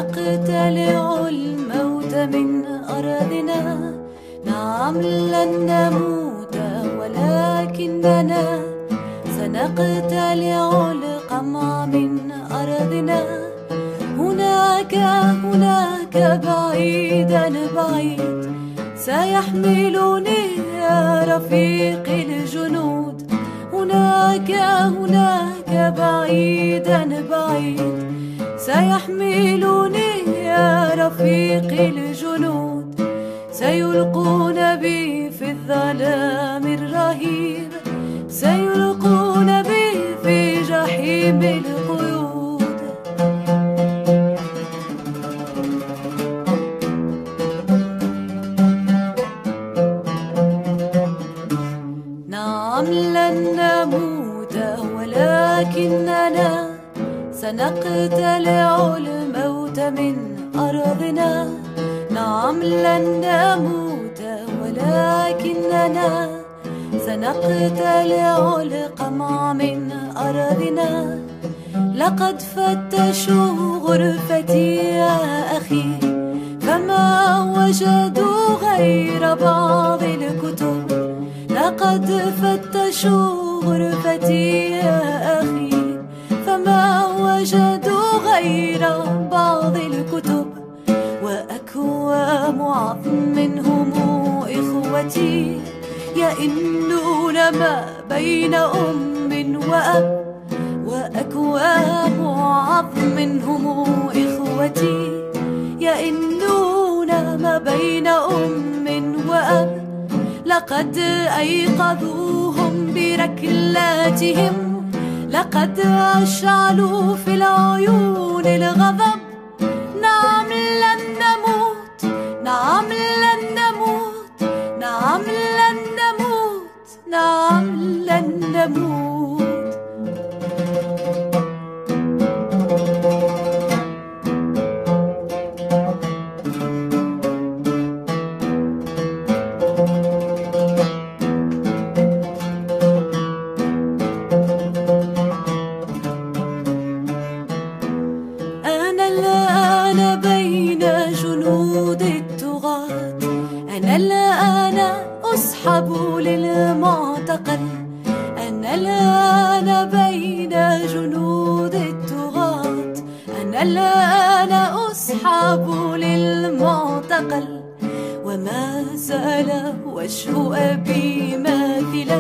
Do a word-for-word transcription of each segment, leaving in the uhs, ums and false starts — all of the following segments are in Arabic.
سنقتلع الموت من أرضنا. نعم لن نموت ولكننا سنقتلع القمع من أرضنا. هناك هناك بعيدا بعيد سيحملني يا رفيق الجنود. هناك هناك بعيدا بعيد سيحملني يا رفيق الجنود. سيلقون بي في الظلام الرهيب، سيلقون بي في جحيم القيود. نعم لن نموت ولكننا سنقتلع الموت من أرضنا. نعم لن نموت ولكننا سنقتلع القمع من أرضنا. لقد فتشوا غرفتي يا أخي فما وجدوا غير بعض الكتب. لقد فتشوا غرفتي يا أخي فما وجدوا غير بعض الكتب. وأكوام عظم هم إخوتي يئنون ما بين أم وأب. وأكوام عظم هم إخوتي يئنون ما بين أم وأب. لقد أيقظوهم بركلاتهم، لقد أشعلوا في العيون الغضب. نعم لن نموت، نعم لن نموت، نعم لن نموت، نعم لن نموت. أنا الآن بين جنود الطغاة، أنا الآن أسحب للمعتقل. أنا الآن بين جنود الطغاة، أنا الآن أسحب للمعتقل. وما زال وجه أبي ماثلا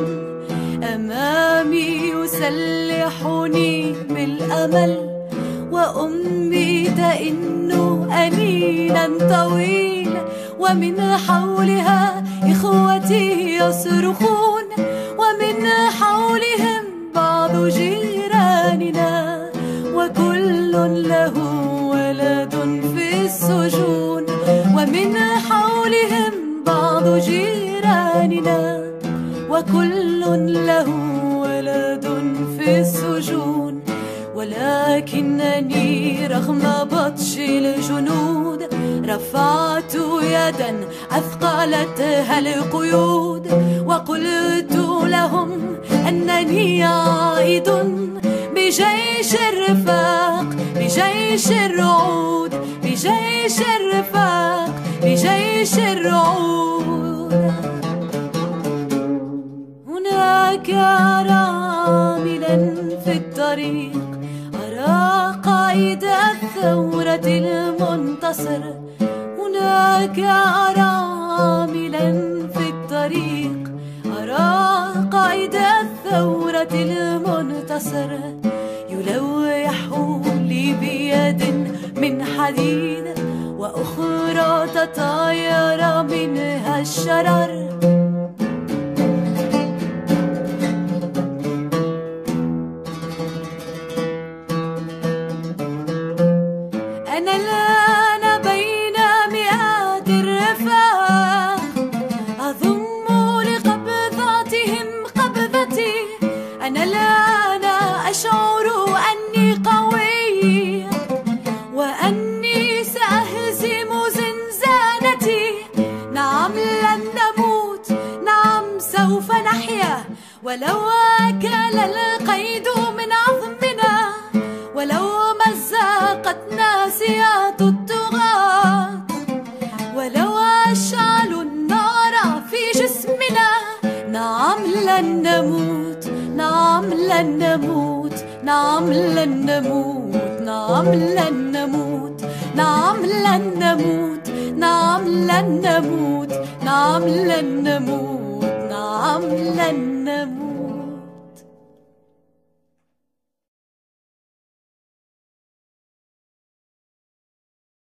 أمامي يسلحني بالأمل. وأمي تئن أنينا طويل ومن حولها إخوتي يصرخون، ومن حولهم بعض جيراننا وكل له ولد في السجون. ومن حولهم بعض جيراننا وكل له ولد في السجون. ولكنني رغم بطش الجنود رفعت يدا أثقلتها القيود. وقلت لهم أنني عائد بجيش الرفاق، بجيش الرعود، بجيش الرفاق، بجيش الرعود. هناك راملا في الطريق أرى قائد الثورة المنتصر. هناك راملا في الطريق أرى قائد الثورة المنتصر. يلوح لي بيد من حديد وأخرى تطاير منها الشرر. أنا الآن بين مئات الرفاق أضم لقبضاتهم قبضتي. أنا الآن أشعر أني قوي وأني سأهزم زنزانتي. نعم لن نموت، نعم سوف نحيا. ولو أكل القيد من عظمنا، ولو مزقت ناسي حياة الطغاة. ولو أشعلوا النار في جسمنا نعم لن نموت، نعم لن نموت، نعم لن نموت، نعم لن نموت، نعم لن نموت، نعم لن نموت، نعم لن نموت، نعم لن نموت.